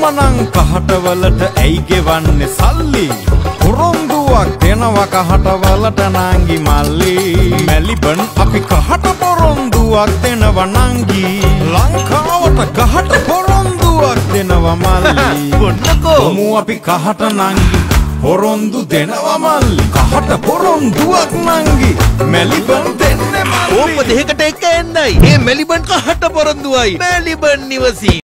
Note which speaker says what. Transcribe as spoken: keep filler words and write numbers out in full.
Speaker 1: එහෙමනම් කහට වලට ඇයි ගෙවන්නේ සල්ලි? පොරොන්දුවක් දෙනවා කහට වලට නංගි මල්ලි. මෙලිබන් අපි කහට පොරොන්දුවක් දෙනවා නංගි. ලංකාවට කහට පොරොන්දුවක් දෙනවා මල්ලි.
Speaker 2: බොන්නකෝ
Speaker 1: කොමු අපි කහට නංගි පොරොන්දු දෙනවා මල්ලි. කහට පොරොන්දුවක් නංගි මෙලිබන් දෙන්නේ මල්ලි.
Speaker 2: ඕප දෙකට එක එන්නයි. මේ මෙලිබන් කහට පොරොන්දුවයි. මෙලිබන් නිවසී